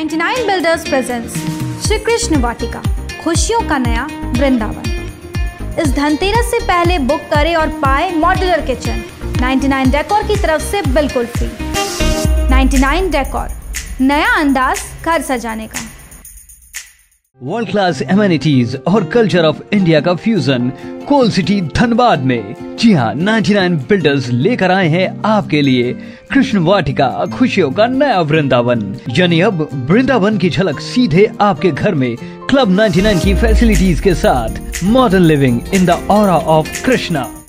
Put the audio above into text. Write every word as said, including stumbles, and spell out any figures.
निन्यानवे builders presence Shri Krishna Vatika, खुशियों का नया वृंदावन। इस धनतेरस से पहले बुक करें और पाए मॉड्यूलर किचन निन्यानवे डेकोर की तरफ से बिल्कुल फ्री। निन्यानवे डेकोर, नया अंदाज घर सजाने का। वर्ल्ड क्लास एमेनिटीज और कल्चर ऑफ इंडिया का फ्यूजन कोल सिटी धनबाद में। जी हाँ, निन्यानवे बिल्डर्स लेकर आए हैं आपके लिए कृष्ण वाटिका, खुशियों का नया वृंदावन। यानी अब वृंदावन की झलक सीधे आपके घर में क्लब निन्यानवे की फैसिलिटीज के साथ। Modern living in the aura of Krishna.